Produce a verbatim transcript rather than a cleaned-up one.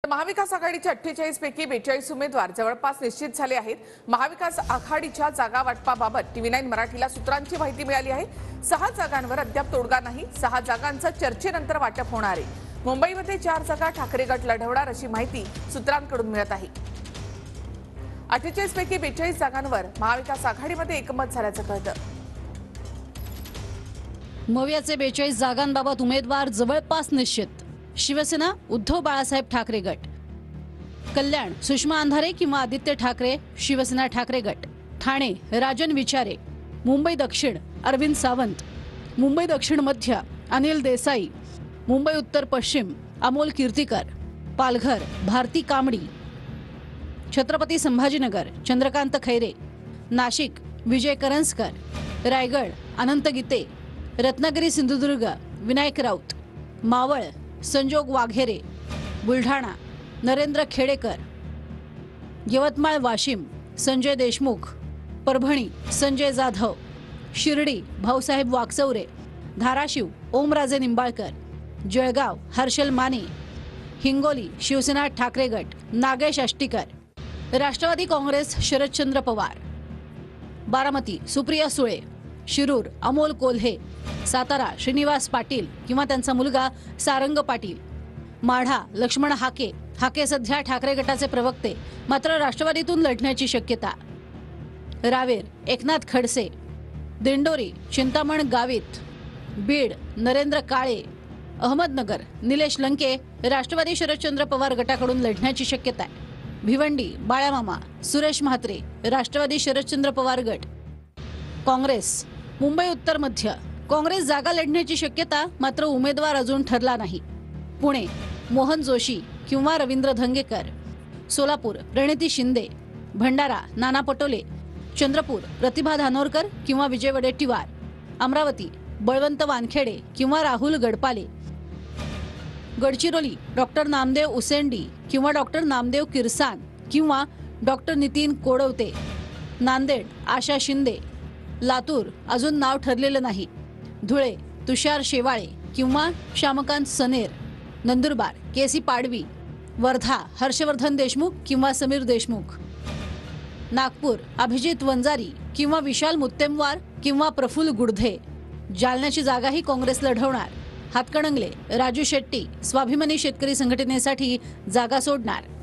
महाविकास आघाडीच्या अठ्ठेचाळीस पैकी बेचाळीस उमेदवार जवळपास निश्चित झाले आहेत। महाविकास आघाडीच्या जागा वाटपाबाबत टीव्ही नाईन मराठीला सूत्रांची माहिती मिळाली आहे। सहा जागांवर अद्याप तोडगा नाही। सहा जागांचं चर्चेनंतर वाटप होणार आहे। मुंबईमध्ये चार जागा ठाकरे गट लढवणार अशी माहिती सूत्रांकडून मिळत आहे। अठ्ठेचाळीस पैकी बेचाळीस जागांवर महाविकास आघाडीमध्ये एकमत झाल्याचं कळतं। मवियाचे बेचाळीस जागांबाबत उमेदवार जवळपास निश्चित। शिवसेना उद्धव बाळासाहेब ठाकरे गट, कल्याण सुषमा अंधारे किंवा आदित्य ठाकरे शिवसेना ठाकरे गट, ठाणे राजन विचारे, मुंबई दक्षिण अरविंद सावंत, मुंबई दक्षिण मध्य अनिल देसाई, मुंबई उत्तर पश्चिम अमोल कीर्तिकर, पालघर भारती कामडी, छत्रपती संभाजीनगर चंद्रकांत खैरे, नाशिक विजय करंजकर, रायगड अनंत गीते, रत्नागिरी सिंधुदुर्ग विनायक राऊत, मावळ संजोग वाघेरे, बुलढाणा नरेंद्र खेडेकर, यवतमाळ वाशिम संजय देशमुख, परभणी संजय जाधव, शिर्डी भाऊसाहेब वाकचौरे, धाराशिव ओमराजे निंबाळकर, जळगाव हर्षल माने, हिंगोली शिवसेना ठाकरे गट नागेश आष्टीकर, राष्ट्रवादी काँग्रेस शरदचंद्र पवार, बारामती सुप्रिया सुळे, शिरूर अमोल कोल्हे, सातारा श्रीनिवास पाटील किंवा त्यांचा मुलगा सारंग पाटील, माढा लक्ष्मण हाके हाके सध्या ठाकरे गटाचे प्रवक्ते मात्र राष्ट्रवादीतून लढण्याची शक्यता, रावेर एकनाथ खडसे, दिंडोरी चिंतामण गावित, बीड नरेंद्र काळे, अहमदनगर निलेश लंके राष्ट्रवादी शरदचंद्र पवार गटाकडून लढण्याची शक्यता आहे। भिवंडी बाळामामा सुरेश म्हात्रे राष्ट्रवादी शरदचंद्र पवार गट, काँग्रेस मुंबई उत्तर मध्य काँग्रेस जागा लढण्याची शक्यता मात्र उमेदवार अजून ठरला नाही। पुणे मोहन जोशी किंवा रवींद्र धंगेकर, सोलापूर प्रणिती शिंदे, भंडारा नाना पटोले, चंद्रपूर प्रतिभा धानोरकर किंवा विजय वडेट्टीवार, अमरावती बळवंत वानखेडे किंवा राहुल गडपाले, गडचिरोली डॉक्टर नामदेव उसेंडी किंवा डॉक्टर नामदेव किरसान किंवा डॉक्टर नितीन कोडवते, नांदेड आशा शिंदे, लातूर अजून नाव ठरलेलं नाही, धुळे तुषार शेवाळे किंवा श्यामकांत सनेर, नंदुरबार केसी पाडवी, वर्धा हर्षवर्धन देशमुख किंवा समीर देशमुख, नागपूर अभिजित वंजारी किंवा विशाल मुत्तेमवार किंवा प्रफुल्ल गुडधे, जालन्याची जागाही काँग्रेस लढवणार, हातकणंगले राजू शेट्टी स्वाभिमानी शेतकरी संघटनेसाठी जागा सोडणार।